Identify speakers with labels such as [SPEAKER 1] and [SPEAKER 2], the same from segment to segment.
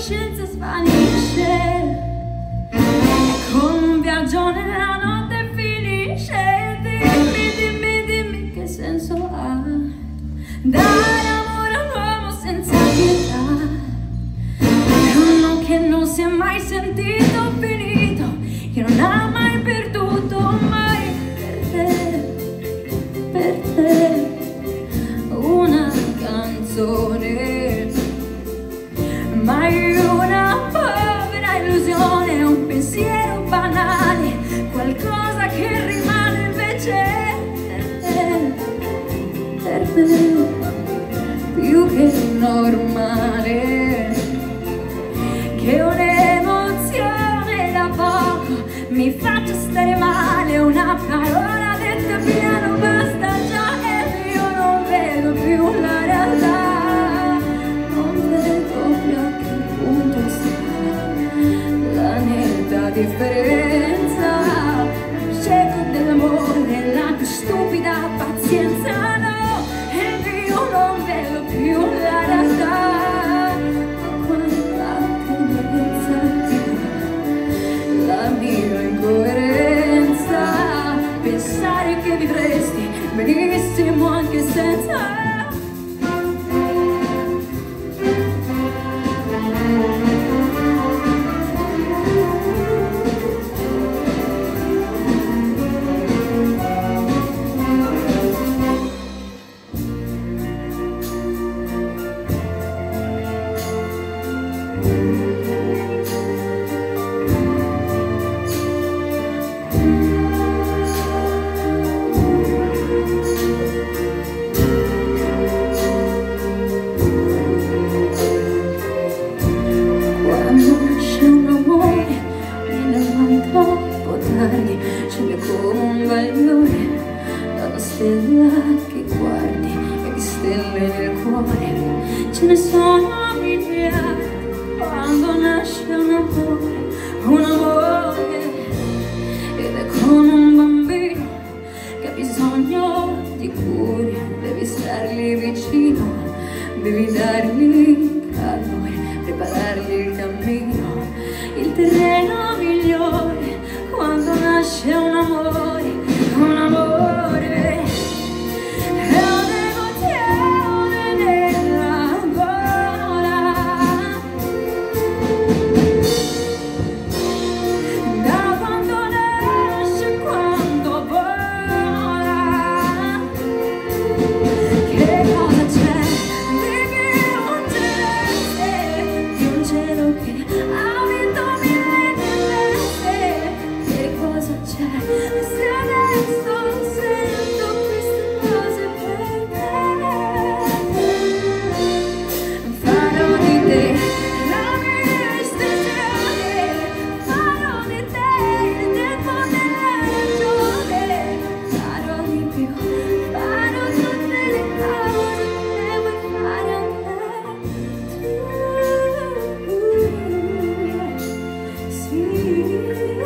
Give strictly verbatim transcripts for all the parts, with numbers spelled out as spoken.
[SPEAKER 1] coscienza svanisce e con un viaggio nella notte finisce. Dimmi, dimmi, dimmi che senso ha dare amore a un uomo senza pietà, uno che non si è mai sentito finito, che non ha mai perduto mai per te, per te una canzone, mai una povera illusione, un pensiero banale, qualcosa che rimane invece per te, per te più che normale, che un'emozione da poco mi faccia stare male, una parola detta piano basta già e io non vedo più la realtà, non vedo più a che punto sta la netta differenza, il cieco dell'amore, la più stupida pazienza, no, e io non vedo più la realtà. La mia incoerenza, pensare che vivresti benissimo anche senza. Ce n'è come un bagliore da una stella che guardi e di stelle nel cuore ce ne sono miliardi. Quando nasce un amore, un amore, ed è come un bambino che ha bisogno di cure, devi stargli vicino, devi dargli calore, preparargli il cammino, il terreno migliore. Quando nasce un amore, un amore, è un'emozione nella gola, da quando nasce, quando vola, che cosa c'è di più celeste, di un cielo che ha vinto mille tempeste. Se adesso sento queste cose per te, farò di te la mia stagione, farò di te il tempo della ragione, farò di più, farò tutte le cose che vuoi fare a te, sì.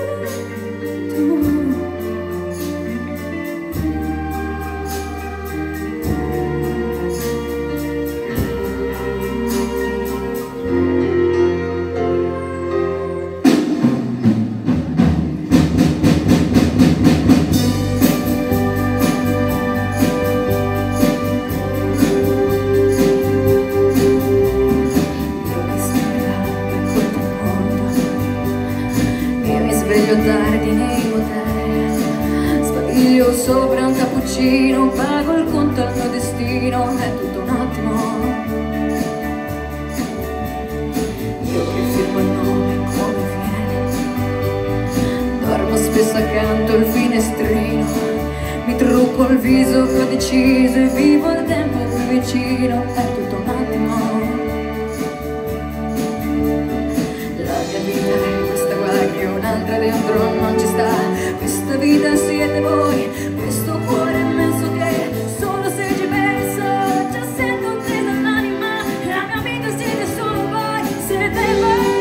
[SPEAKER 1] Sveglio tardi nei motel, sbadiglio sopra un cappuccino, pago il conto al mio destino, è tutto un attimo. Io che firmo il nome come viene, dormo spesso accanto al finestrino, mi trucco il viso che ho deciso e vivo il tempo più vicino, è tutto un attimo. La mia vita è questa guardia, un'altra dentro non ci sta, questa vita siete voi, questo cuore immenso che solo se ci penso già sento tesa l'anima, la mia vita siete solo voi, siete voi,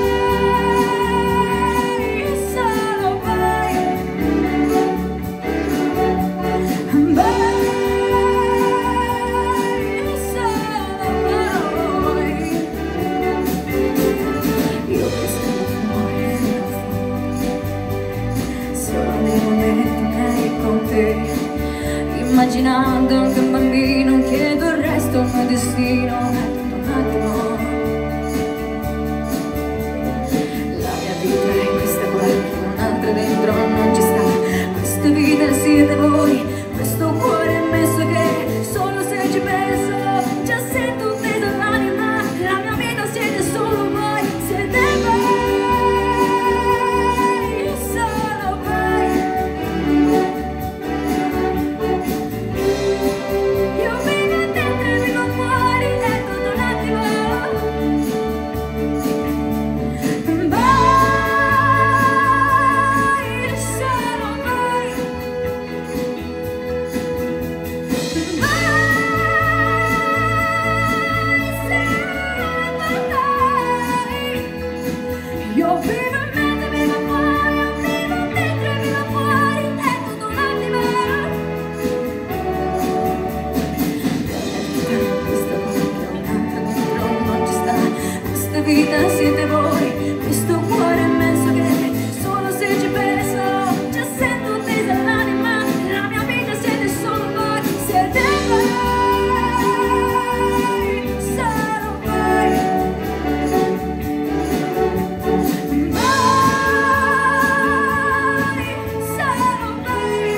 [SPEAKER 1] solo voi, voi, vita siete voi, questo cuore immenso che solo se ci penso già sento tesa l'anima, la mia vita siete solo voi, siete voi, solo voi, voi, solo voi,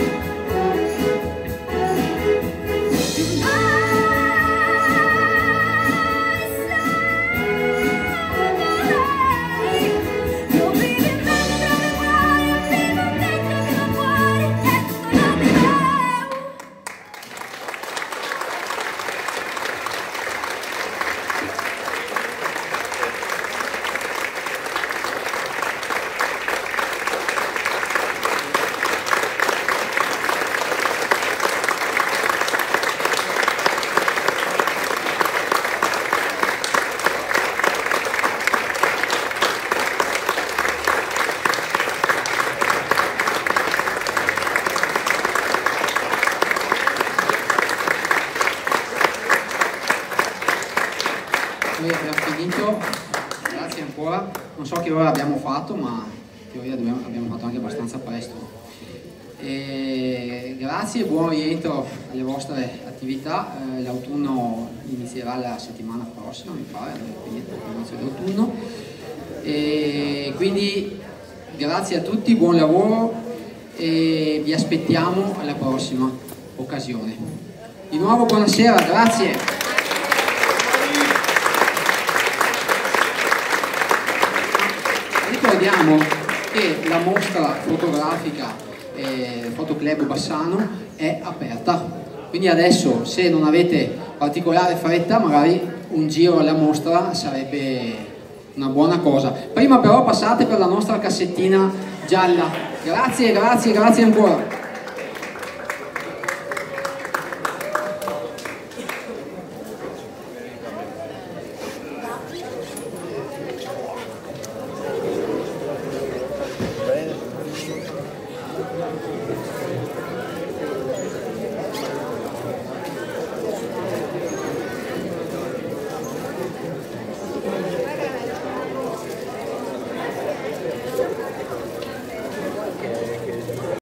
[SPEAKER 1] io vivo in mezzo tra le cuori, vivo dentro vivo fuori, è tutto l'odio.
[SPEAKER 2] Noi abbiamo finito, grazie ancora, non so che ora abbiamo fatto, ma in teoria dobbiamo, abbiamo fatto anche abbastanza presto. E grazie e buon rientro alle vostre attività, eh, l'autunno inizierà la settimana prossima, mi pare, quindi l'inizio dell'autunno. E quindi grazie a tutti, buon lavoro e vi aspettiamo alla prossima occasione. Di nuovo buonasera, grazie. Ricordiamo che la mostra fotografica eh, Fotoclub Bassano è aperta, quindi adesso se non avete particolare fretta magari un giro alla mostra sarebbe una buona cosa. Prima però passate per la nostra cassettina gialla. Grazie, grazie, grazie ancora.